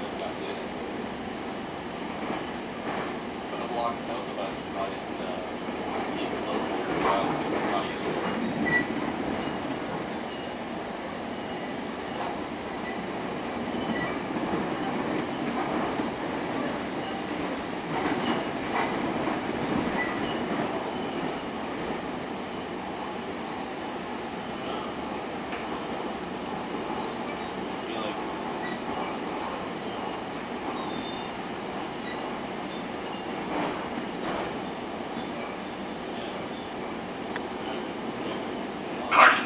just got to it. But a block south of us got it even a little bit not yesterday. Clarkson.